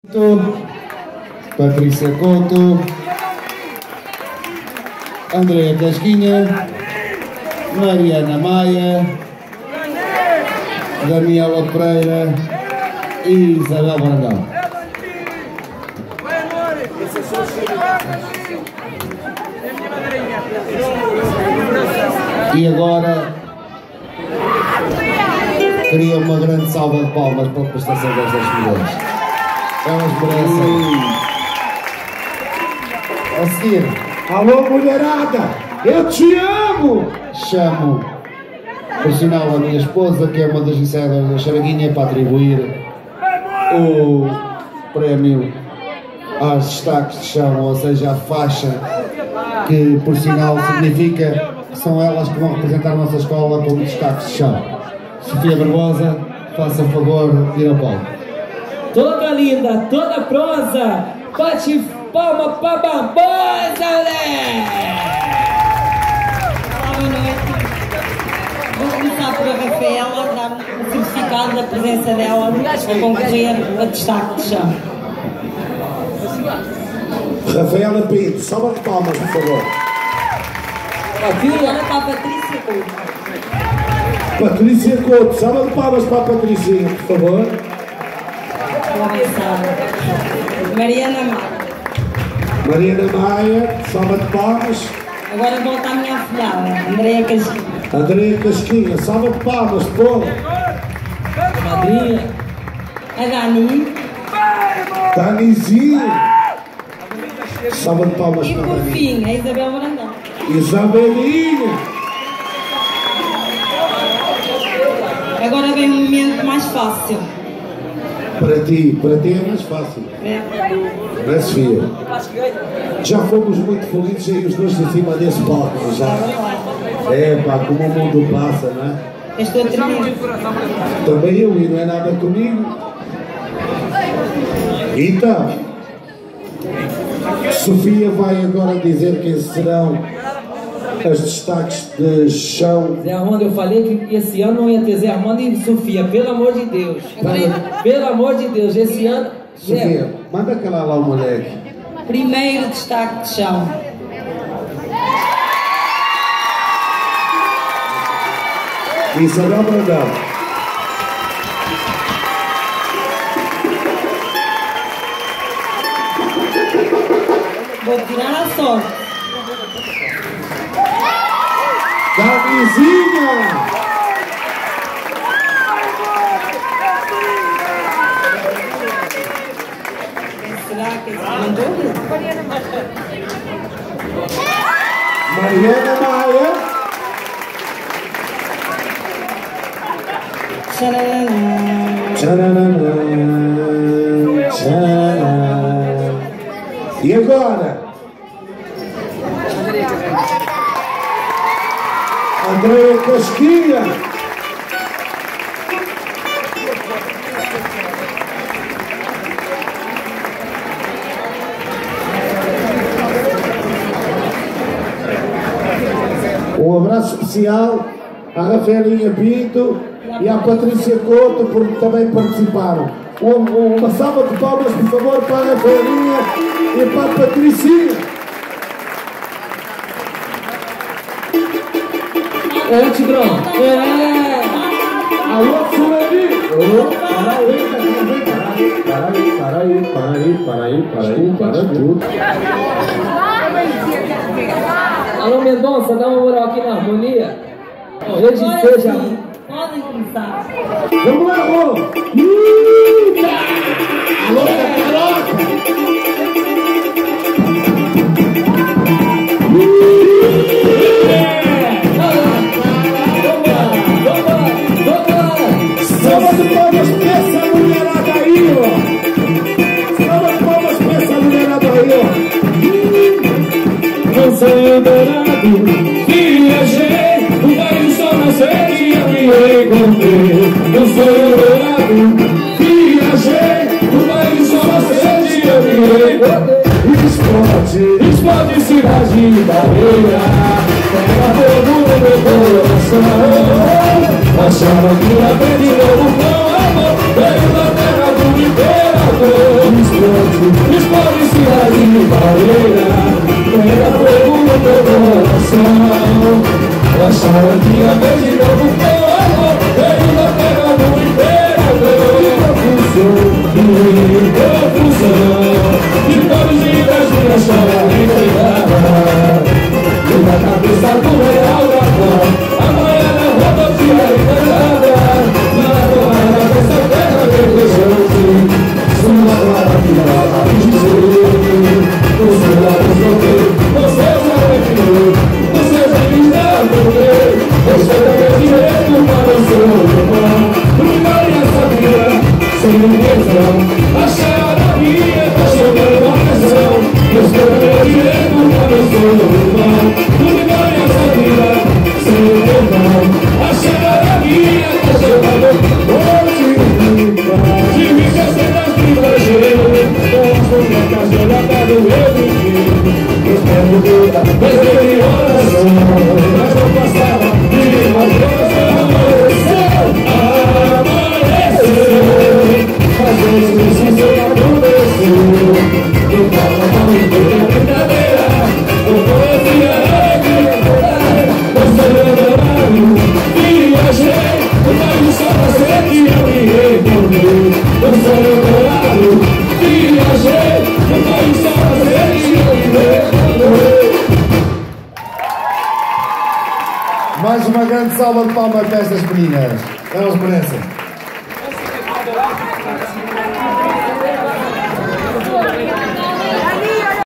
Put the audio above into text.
Patrícia Couto, Andréia Casquinha, Mariana Maia, Daniela Pereira e Isabel Brandão. E agora queria uma grande salva de palmas para a prestação destas mulheres. Elas merecem. A seguir, alô mulherada, eu te amo! Chamo, por sinal, a minha esposa, que é uma das iniciadoras da Charadinha, para atribuir o prémio aos destaques de chão, ou seja, a faixa, que por sinal significa que são elas que vão representar a nossa escola como destaques de chão. Sofia Barbosa, faça o favor de ir ao palco. Toda linda, toda prosa, bate palma pra Barbosa, né? Boa noite. Vou começar por a Rafaela, dar o certificado da presença dela a concorrer a destaque de chão. Rafaela Pinto, salva de palmas, por favor. Agora para a Patrícia Couto. Patrícia Couto, salva de palmas para a Patrícia, por favor. Vou avançar. Mariana Maia. Mariana Maia, salva de palmas. Agora volta a minha afilhada, Andréia Casquinha. Andréia Casquinha, salva de palmas, pô. Madrinha. A Dani. Danizinha. Salva de palmas E para a por Dani. fim, a Isabel Brandão. Isabelinha. Agora vem um momento mais fácil. Para ti é mais fácil. Não é, Sofia? Já fomos muito felizes aí os dois em cima desse palco, já. É pá, como o mundo passa, não é? Estou a tremer. Também eu, e não é nada comigo. Então, Sofia vai agora dizer quem serão os destaques de chão. Zé Armando, eu falei que esse ano não ia ter Zé Armando e Sofia, pelo amor de Deus. Pelo amor de Deus, esse ano... Sofia, manda calar lá o moleque. Primeiro destaque de chão. Isabel Brandão. Vou tirar a sorte. Danizinha! Será que esse mandou? Mariana Maia. Tcharam. Tcharanã, tcharanã. E agora? Andréia Casquinha. Um abraço especial à Rafaelinha Pinto e à Patrícia Couto, porque também participaram. Uma salva de palmas, por favor, para a Rafaelinha e para a Patricinha. É, Tigrão. Alô, Fulani! Para tudo. Alô, Mendonça, dá uma moral aqui na harmonia. Rede seja. Podem começar. Vamos lá, alô! Alô, Cacaroca! Salva de palmas pra essa mulherada aí, ó! Salva de palmas pra essa mulherada aí, ó! Não sou dourado, viajei, o país só na sede eu me encontrei. Não sou dourado, viajei, o país só na sede eu me encontrei. Explode cidade barreira, pega fogo no meu coração. Achava que ia ter de novo com amor, veio da terra do imperador. os policiais de barreira, pega fogo no teu coração. Acharam que ia ver de novo o teu amor, veio da terra do imperador. Confusão, e todos de Brasília choram em verdade. E na cabeça do real da pão, amanhã na rodovia encantada, na tomada dessa terra verdejante, sua maravilha de dizer, os seus lábios não tem, os seus arrepios, os seus amigos não tem, respeita meu direito para o seu irmão, Maria sabia, sem intenção, achar a minha, tá chegando a pressão, respeita meu direito para o seu irmão, Maria sabia, sem intenção, achar a minha, tá chegando a pressão, de mim que você tá viajando, com as bocas geladas do meu vizinho, eu quero ver a coisa de oração, mas não passava, e mais coisa amanheceu, fazendo isso sem acontecer, eu falo mal e toda brincadeira, eu conhecia a alegria, você lembrando, viajei, eu faço só você que eu me retornei, eu sou lembrado, viajei, eu faço só você que eu me retornei. Mais uma grande salva de palmas para estas meninas, elas merecem.